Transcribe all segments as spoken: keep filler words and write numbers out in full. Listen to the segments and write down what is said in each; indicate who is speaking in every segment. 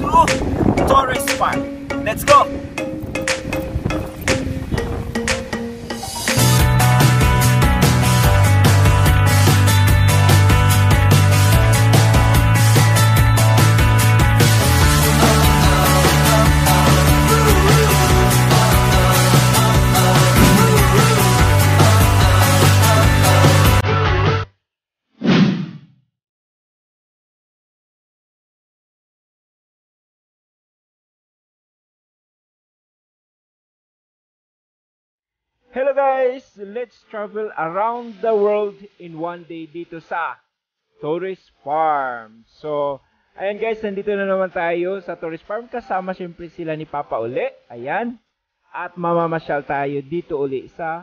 Speaker 1: to Torres Farm. Let's go! Hello guys! Let's travel around the world in one day dito sa Torres Farm. So, ayan guys, nandito na naman tayo sa Torres Farm. Kasama syempre sila ni Papa uli. Ayan. At mamamasyal tayo dito uli sa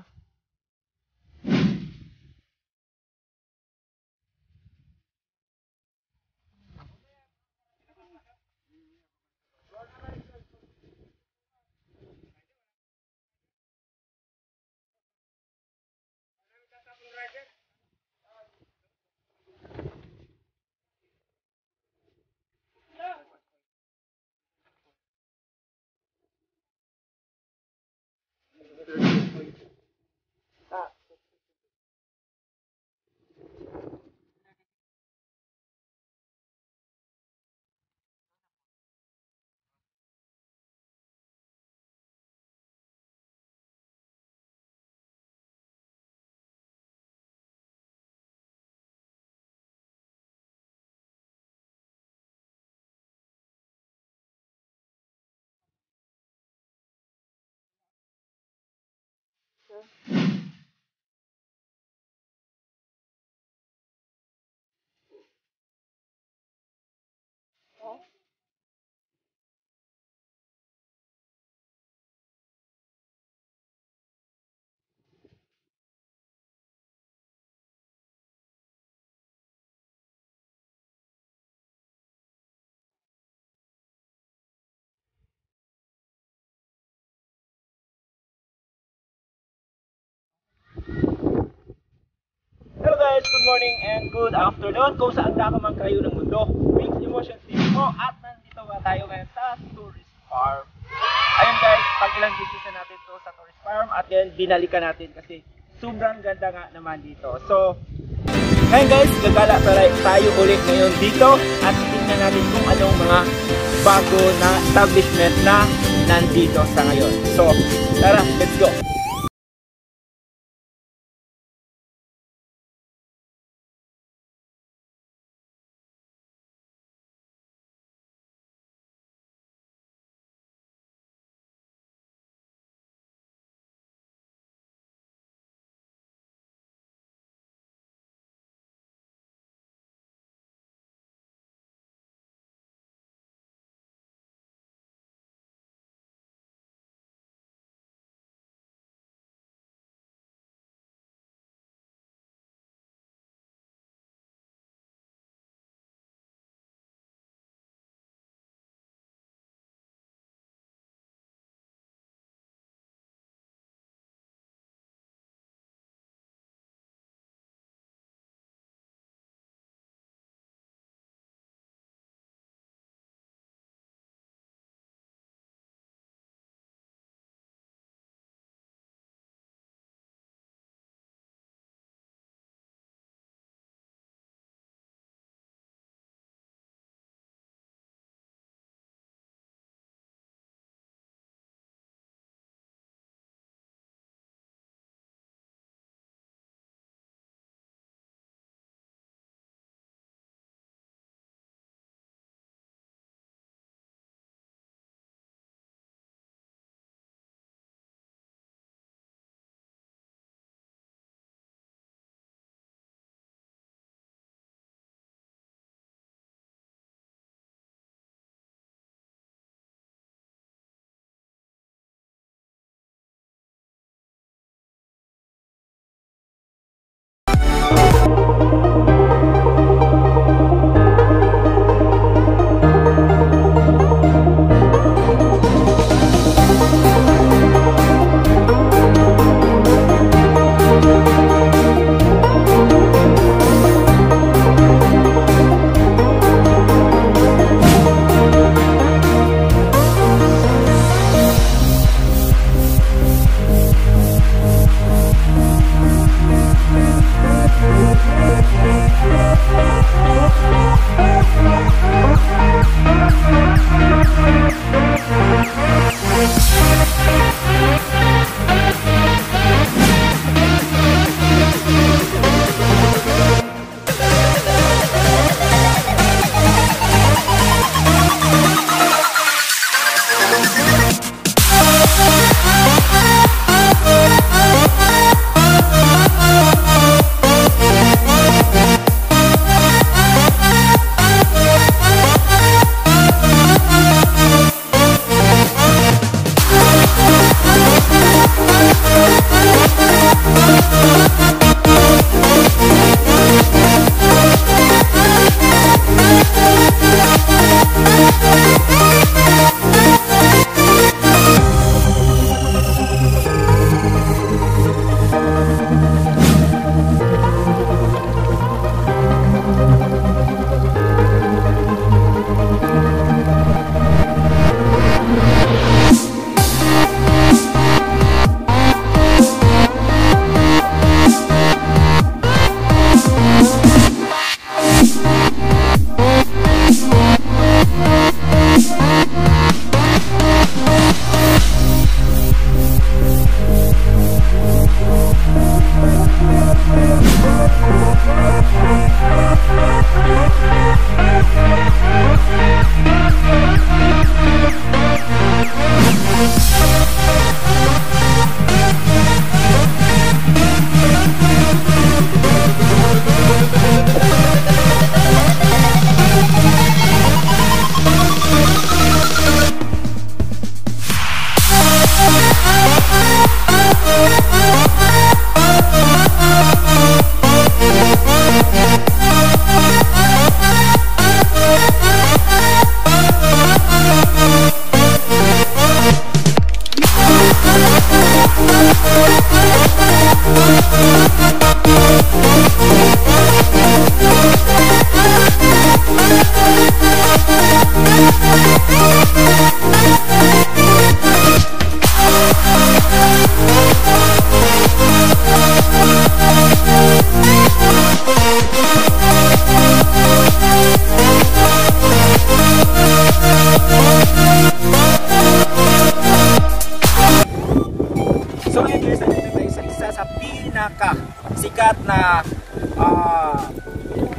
Speaker 1: Hello guys! Good morning and good afternoon kung saan ka man kayo ng mundo. Mixed Emotions T V po at nandito nga tayo ngayon sa Tourist Farm. Ayun guys, pag ilang visita natin to sa Tourist Farm at then binalikan natin kasi sobrang ganda nga naman dito. So, ngayon guys, gagala tayo ulit ngayon dito at tingnan natin kung anong mga bago na establishment na nandito sa ngayon. So, tara, let's go!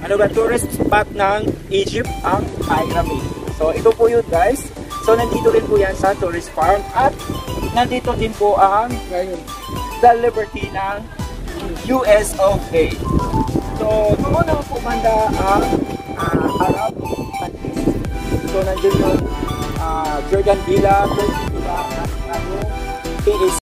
Speaker 1: ano ba, tourist spot ng Egypt ang Pyramid. So ito po yun guys. So nandito rin po yan sa tourist farm at nandito din po ang The Liberty ng U S of A. So doon naman po banda ang uh, Arab countries. So nandun yung uh, Jordan Villa, Turkey Villa, at ano, P A C.